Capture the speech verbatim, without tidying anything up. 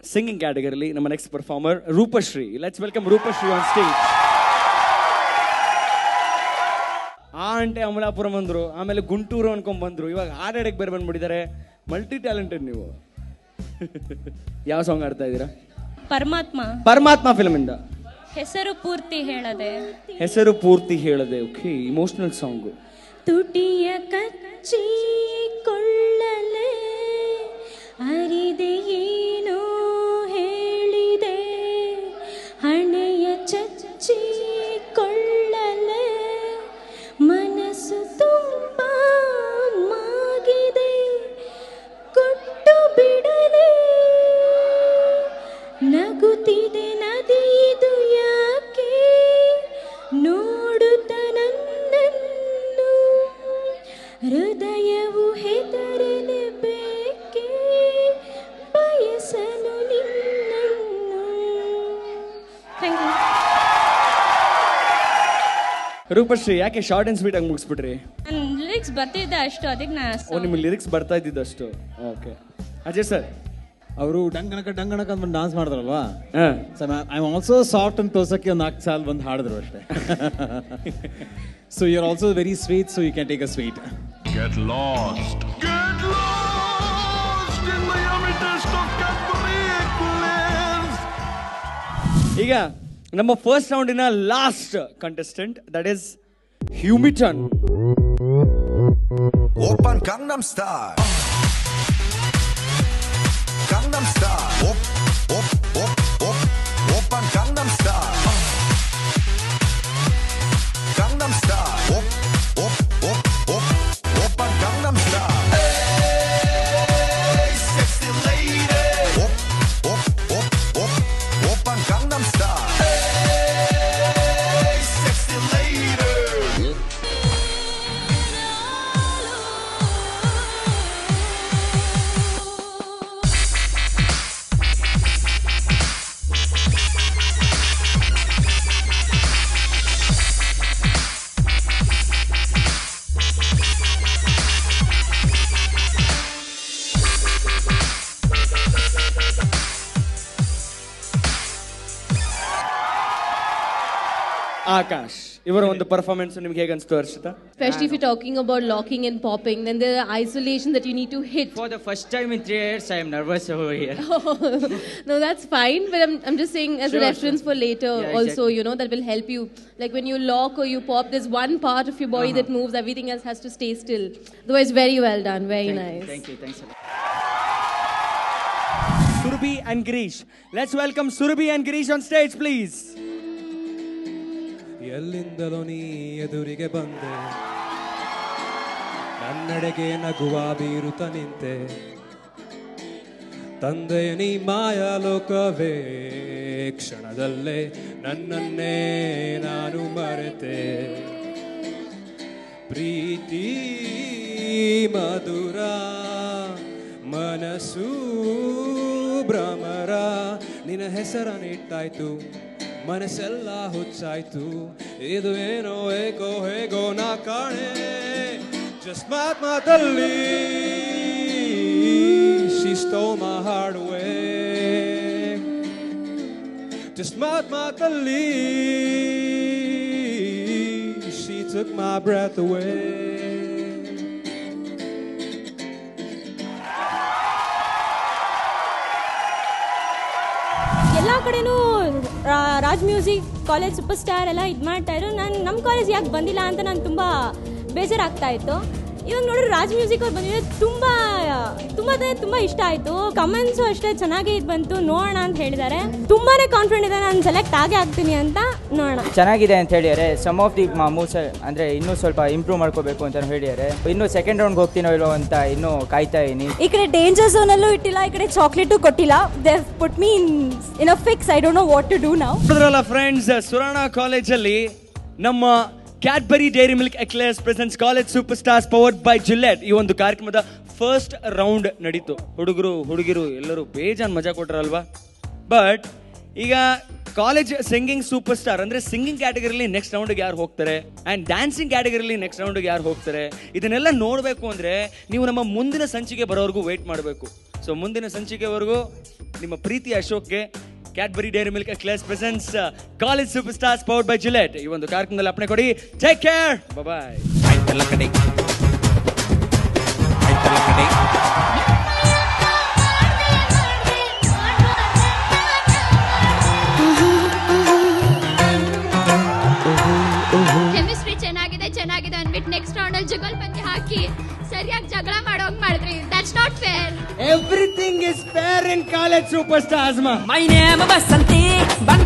Singing ಕ್ಯಾಟಗರಿಲಿ ನಮ್ಮ next performer Rupashri. Let's welcome Rupashri on stage. ಆ ಅಂಟೆ ಅಮಲಾಪುರಂ ಬಂದರು, ಆಮೇಲೆ ಗುಂಟೂರು ಅನ್ಕೊಂಡ್ ಬಂದ್ರು, ಇವಾಗ ಹಾಡಾಡಕ್ಕೆ ಬೇರೆ ಬಂದ್ಬಿಟ್ಟಿದ್ದಾರೆ. ಮಲ್ಟಿ ಟ್ಯಾಲೆಂಟೆಡ್ ನೀವು. ಯಾವ ಸಾಂಗ್ ಆಡ್ತಾ ಇದ್ದೀರಾ? ಪರಮಾತ್ಮ. ಪರಮಾತ್ಮ ಫಿಲ್ಮ್ ಇಂದ. ಹೆಸರು ಪೂರ್ತಿ ಹೇಳದೆ. ಹೆಸರು ಪೂರ್ತಿ ಹೇಳದೆ. Okay, emotional song. ತುಟಿಯ ಕಚ್ಚಿ ಕೊಳ್ಳಲೆ ಅರಿದೆ ಏನೋ ಹೇಳಿದೆ, ಹಣೆಯ ಚಚ್ಚಿ ಕೊಳ್ಳಲೆ ಮನಸ್ಸು ತುಂಬ ಮಾಗಿದೆ, ಕೊಟ್ಟು ಬಿಡಲೆ ನಗುತ್ತಿದೆ ನದಿದು ಯಾಕೆ, ನೋಡುತ್ತ ನನ್ನನ್ನು ಹೃದಯವು ಹೆದರಲೆ ಬೇಕೆ, ಬಯಸಲು ನಿನ್ನನ್ನು. Thank you. ರೂಪಶ್ರೀ, ಯಾಕೆ ಶಾರ್ಟ್ ಅಂಡ್ ಸ್ವೀಟ್ ಆಗಿ ಮುಗಿಸ್ಬಿಟ್ರಿ? ನನ್ನ ಲಿರಿಕ್ಸ್ ಬರ್ತಿದ್ದೆ ಅಷ್ಟು, ಅದಕ್ಕೆ ನಾ. ಓ, ನಿಮ್ಮ ಲಿರಿಕ್ಸ್ ಬರ್ತಾ ಇದ್ದಿದ್ದಷ್ಟು. ಓಕೆ. ಅಜಯ್ ಸರ್, ಅವರು ಡಂಗಣಕ ಡಂಗಣಕ ಅಂತ ಡಾನ್ಸ್ ಮಾಡಿದ್ರಲ್ವಾ, so I am also soft and ತೋರ್ಸಕ್ಕೆ ಒಂದು ನಾಲ್ಕು ಸಾಲ ಬಂದು ಹಾಡಿದ್ರು ಅಷ್ಟೇ. So you are also very sweet, so you can take a sweet. Get lost. Get lost in the yummy taste of Cadbury Eclairs. ಈಗ ನಮ್ಮ ಫಸ್ಟ್ ರೌಂಡಿನ ಲಾಸ್ಟ್ ಕಂಟೆಸ್ಟೆಂಟ್, ದಟ್ ಇಸ್ ಹ್ಯೂಮಿಟನ್. Open Gangnam Style. Gangnam Style. Op, op, op, op. Open Gangnam Style. Gangnam Style. Op, op, op, op. Open Gangnam Style. Hey, sexy lady. Op, op, op, op. Open Gangnam Style. Hey, sexy lady. Akash, ಇವರ ಒಂದು performance ನಿಮ್ಗೆ ಹೇಗೆ ಅನಿಸ್ತು Harshita? Especially if you're talking about locking and popping, then there are isolation that you need to hit. For the first time in three years, I am nervous over here. No, that's fine, but I'm, I'm just saying as Sure, a reference sure. for later Yeah, also, exactly. you know, that will help you. Like when you lock or you pop, there's one part of your body Uh-huh. that moves, everything else has to stay still. Otherwise, very well done, very Thank nice. you, thank you, thanks a lot. Surabhi and Girish. Let's welcome Surabhi and Girish on stage, please. ಎಲ್ಲಿಂದಲೋ ನೀ ಎದುರಿಗೆ ಬಂದೆ, ನನ್ನೆಡೆಗೆ ನಗುವ ಬೀರುತ್ತ ನಿಂತೆ, ತಂದೆ ನೀ ಮಾಯಾಲೋಕವೇ, ಕ್ಷಣದಲ್ಲೇ ನನ್ನನ್ನೇ ನಾನು ಮರೆತೆ, ಪ್ರೀತಿ ಮಧುರ ಮನಸ್ಸು ಭ್ರಮರ, ನಿನ್ನ ಹೆಸರನ್ನಿಟ್ಟಾಯ್ತು ಮನಸ್ಸೆಲ್ಲ ಹುಚ್ಚಾಯ್ತು, ಇದು ಏನೋ ಏಕೋ ಹೇಗೋ ನಾ ಕಾಣೆ, just ಮಾತ್ ಮಾತಲ್ಲಿ she stole my heart away, just ಮಾತ್ ಮಾತಲ್ಲಿ she took my breath away. ಎಲ್ಲ ಕಡೆನೂ Raj music college super star ಎಲ್ಲ ಇದು ಮಾಡ್ತಾ ಇದ್ರು. ನಾನು ನಮ್ಮ ಕಾಲೇಜ್ ಯಾಕೆ ಬಂದಿಲ್ಲ ಅಂತ ನಾನು ತುಂಬ ಬೇಜಾರಾಗ್ತಾ ಇತ್ತು. ಇವಾಗ ನೋಡಿದ್ರೆ ರಾಜ್ ಮ್ಯೂಸಿಕ್ ಅವ್ರು ಬಂದಿದ್ರೆ ತುಂಬ ತುಂಬ ತುಂಬ ಇಷ್ಟ ಆಯಿತು. ಕಮೆಂಟ್ಸು ಅಷ್ಟೇ ಚೆನ್ನಾಗಿ ಇದು ಬಂತು, ನೋಡೋಣ ಅಂತ ಹೇಳಿದ್ದಾರೆ. ತುಂಬಾ ಕಾನ್ಫಿಡೆಂಟ್ ಇದೆ ನಾನು ಸೆಲೆಕ್ಟ್ ಆಗೇ ಆಗ್ತೀನಿ ಅಂತ, ನೋಡೋಣ. ಚೆನ್ನಾಗಿದೆ ಅಂತ ಹೇಳಿದ್ದಾರೆ. ಸಮ್ ಆಫ್ ದಿ ಮೂವ್ಸ್ ಅಂದರೆ ಇನ್ನೂ ಸ್ವಲ್ಪ ಇಂಪ್ರೂವ್ ಮಾಡ್ಕೋಬೇಕು ಅಂತ ಹೇಳಿದ್ದಾರೆ. ಇನ್ನು ಸೆಕೆಂಡ್ ರೌಂಡ್ಗೆ ಹೋಗ್ತೀನೋ ಇಲ್ಲೋ ಅಂತ ಇನ್ನೂ ಕಾಯ್ತಾ ಇದೀನಿ. ಈ ಕಡೆ ಡೇಂಜರ್ ಝೋನಲ್ಲೂ ಇಟ್ಟಿಲ್ಲ, ಈ ಕಡೆ ಚಾಕ್ಲೇಟು ಕೊಟ್ಟಿಲ್ಲ. They put me in a fix, I don't know what to do now. Friends, Surana ಕಾಲೇಜಲ್ಲಿ ನಮ್ಮ Cadbury dairy milk eclairs presents college super stars powered by Gillette ಈ ಒಂದು ಕಾರ್ಯಕ್ರಮದ ಫಸ್ಟ್ ರೌಂಡ್ ನಡೀತು. ಹುಡುಗರು ಹುಡುಗಿರು ಎಲ್ಲರೂ ಬೇಜಾನ್ ಮಜಾ ಕೊಟ್ರಲ್ವಾ. ಬಟ್ ಈಗ ಕಾಲೇಜ್ ಸಿಂಗಿಂಗ್ ಸೂಪರ್ ಸ್ಟಾರ್ ಅಂದ್ರೆ ಸಿಂಗಿಂಗ್ ಕ್ಯಾಟಗರಿಲಿ ನೆಕ್ಸ್ಟ್ ರೌಂಡ್ಗೆ ಯಾರು ಹೋಗ್ತಾರೆ ಅಂಡ್ ಡ್ಯಾನ್ಸಿಂಗ್ ಕ್ಯಾಟಗರಿಲಿ ನೆಕ್ಸ್ಟ್ ರೌಂಡ್ಗೆ ಯಾರು ಹೋಗ್ತಾರೆ, ಇದನ್ನೆಲ್ಲ ನೋಡಬೇಕು ಅಂದ್ರೆ ನೀವು ನಮ್ಮ ಮುಂದಿನ ಸಂಚಿಕೆ ಬರೋವರೆಗೂ ವೇಟ್ ಮಾಡಬೇಕು. ಸೊ ಮುಂದಿನ ಸಂಚಿಕೆವರೆಗೂ ನಿಮ್ಮ ಪ್ರೀತಿ ಅಶೋಕ್ಗೆ Cadbury dairy milk eclairs presents college super stars powered by Gillette ಈ ಒಂದು ಕಾರ್ಯಕ್ರಮದಲ್ಲಿ ಅಪ್ಪಣೆ ಕೊಡಿ. ಟೇಕ್ ಕೇರ್, ಬಾಯ್. ಕೆಮಿಸ್ಟ್ರಿ ಚೆನ್ನಾಗಿದೆ ಚೆನ್ನಾಗಿದೆ ಅಂದ್ಬಿಟ್ಟು ನೆಕ್ಸ್ಟ್ ರೌಂಡ್ ಅಲ್ಲಿ ಜುಗಲ್ಬಂದಿ ಹಾಕಿ ಸರಿಯಾಗಿ ಜಗಳ ಮಾಡೋಂಗ್ ಮಾಡಿದ್ರಿ. That's not fair. Everything is fair in college super stars. My name Basanti.